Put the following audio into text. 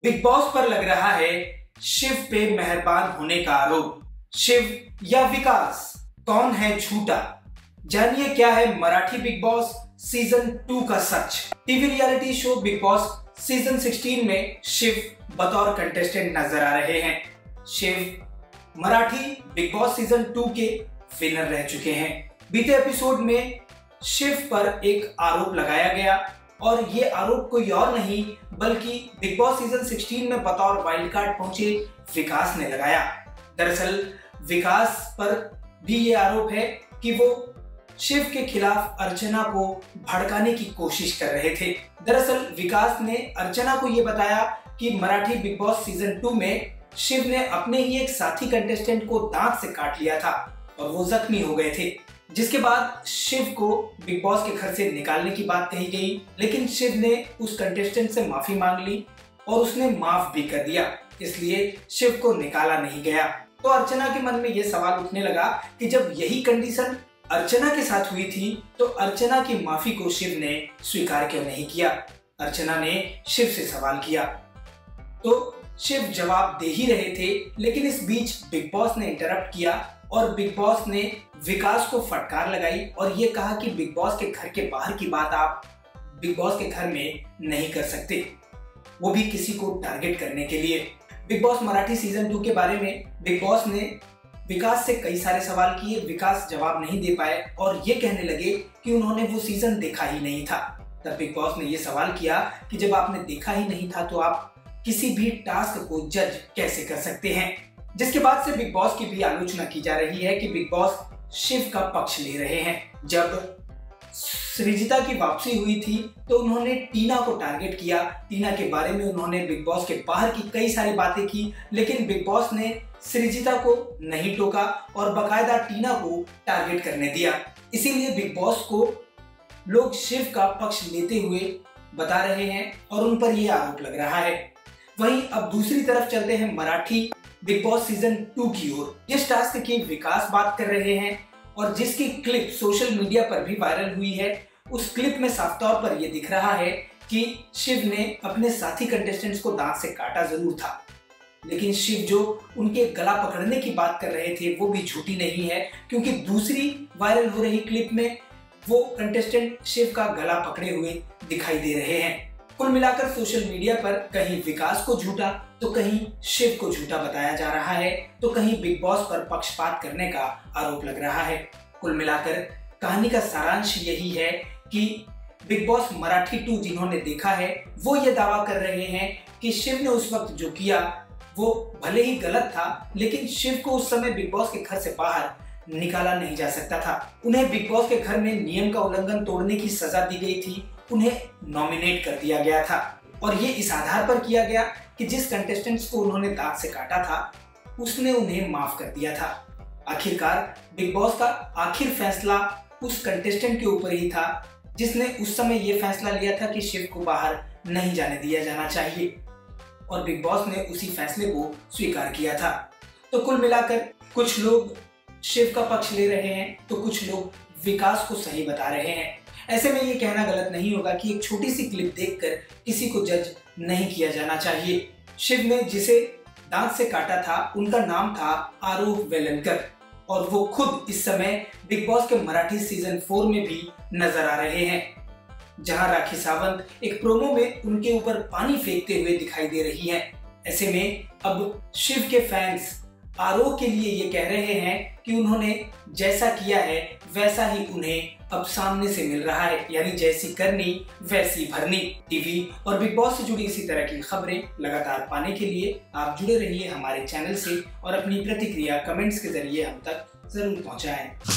Big boss पर लग रहा है शिव पे मेहरबान होने का आरोप। शिव या विकास, कौन है झूठा? जानिए क्या है मराठी बिग बॉस सीजन 2 का सच। TV reality show Big Boss season 16 में शिव बतौर कंटेस्टेंट नजर आ रहे हैं। Shiv Marathi Big Boss season 2 के विनर रह चुके हैं। बीते एपिसोड में शिव पर एक आरोप लगाया गया और ये आरोप कोई और नहीं बल्कि बिग बॉस सीजन 16 में बतौर वाइल्ड कार्ड पहुंचे विकास ने लगाया। दरअसल विकास पर भी ये आरोप है कि वो शिव के खिलाफ अर्चना को भड़काने की कोशिश कर रहे थे। दरअसल विकास ने अर्चना को ये बताया कि मराठी बिग बॉस सीजन 2 में शिव ने अपने ही एक साथी कंटेस्टेंट को दांत से काट लिया था और वो जख्मी हो गए थे, जिसके बाद शिव को बिग बॉस के घर से निकालने की बात कही गई। लेकिन शिव ने उस कंटेस्टेंट से माफी मांग ली और उसने माफ भी कर दिया, इसलिए शिव को निकाला नहीं गया। तो अर्चना के मन में यह सवाल उठने लगा कि जब यही कंडीशन अर्चना के साथ हुई थी तो अर्चना की माफी को शिव ने स्वीकार क्यों नहीं किया? अर्चना ने शिव से सवाल किया तो शिव जवाब दे ही रहे थे, लेकिन इस बीच बिग बॉस ने इंटरप्ट किया और बिग बॉस ने विकास को फटकार लगाई और ये कहा कि बिग बॉस के घर के बाहर की बात आप बिग बॉस के घर में नहीं कर सकते, वो भी किसी को टारगेट करने के लिए। बिग बॉस मराठी सीजन 2 के बारे में बिग बॉस ने विकास से कई सारे सवाल किए, विकास जवाब नहीं दे पाए और ये कहने लगे कि उन्होंने वो सीजन देखा ही नहीं था। तब बिग बॉस ने ये सवाल किया कि जब आपने देखा ही नहीं था तो आप किसी भी टास्क को जज कैसे कर सकते हैं? जिसके बाद से बिग बॉस की भी आलोचना की जा रही है कि बिग बॉस शिव का पक्ष ले रहे हैं। जब सृजिता की वापसी हुई थी तो उन्होंने टीना को टारगेट किया, टीना के बारे में उन्होंने बिग बॉस के बाहर की कई सारी बातें की, लेकिन बिग बॉस ने सृजिता को नहीं टोका और बाकायदा टीना को टारगेट करने दिया। इसीलिए बिग बॉस को लोग शिव का पक्ष लेते हुए बता रहे हैं और उन पर यह आरोप लग रहा है। वहीं अब दूसरी तरफ चलते हैं मराठी बिग बॉस सीजन 2 की ओर। जिस टास्क की विकास बात कर रहे हैं और जिसकी क्लिप सोशल मीडिया पर भी वायरल हुई है, उस क्लिप में साफ तौर पर यह दिख रहा है कि शिव ने अपने साथी कंटेस्टेंट्स को दांत से काटा जरूर था, लेकिन शिव जो उनके गला पकड़ने की बात कर रहे थे वो भी झूठी नहीं है, क्योंकि दूसरी वायरल हो रही क्लिप में वो कंटेस्टेंट शिव का गला पकड़े हुए दिखाई दे रहे हैं। कुल मिलाकर सोशल मीडिया पर कहीं विकास को झूठा तो कहीं शिव को झूठा बताया जा रहा है, तो कहीं बिग बॉस पर पक्षपात करने का आरोप लग रहा है। कुल मिलाकर कहानी का सारांश यही है कि बिग बॉस मराठी 2 जिन्होंने देखा है वो ये दावा कर रहे हैं कि शिव ने उस वक्त जो किया वो भले ही गलत था, लेकिन शिव को उस समय बिग बॉस के घर से बाहर निकाला नहीं जा सकता था। उन्हें बिग बॉस के घर में नियम का उल्लंघन तोड़ने की सजा दी गई थी, उन्हें नॉमिनेट कर दिया गया था और ये इस आधार पर किया गया कि जिस कंटेस्टेंट्स को उन्होंने दांत से काटा था उसने उन्हें माफ कर दिया था। आखिरकार बिग बॉस का आखिर फैसला उस कंटेस्टेंट के ऊपर ही था जिसने उस समय ये फैसला लिया था कि शिव को बाहर नहीं जाने दिया जाना चाहिए और बिग बॉस ने उसी फैसले को स्वीकार किया था। तो कुल मिलाकर कुछ लोग शिव का पक्ष ले रहे हैं तो कुछ लोग विकास को सही बता रहे हैं। ऐसे में ये कहना गलत नहीं होगा कि एक छोटी सी क्लिप देखकर किसी को जज नहीं किया जाना चाहिए। शिव ने जिसे दांत से काटा था उनका नाम था आरोप वेलनकर और वो खुद इस समय बिग बॉस के मराठी सीजन 4 में भी नजर आ रहे हैं, जहां राखी सावंत एक प्रोमो में उनके ऊपर पानी फेंकते हुए दिखाई दे रही हैं। ऐसे में अब शिव के फैंस आरोप के लिए ये कह रहे हैं कि उन्होंने जैसा किया है वैसा ही उन्हें अब सामने से मिल रहा है, यानी जैसी करनी वैसी भरनी। टीवी और बिग बॉस से जुड़ी इसी तरह की खबरें लगातार पाने के लिए आप जुड़े रहिए हमारे चैनल से और अपनी प्रतिक्रिया कमेंट्स के जरिए हम तक जरूर पहुंचाएं।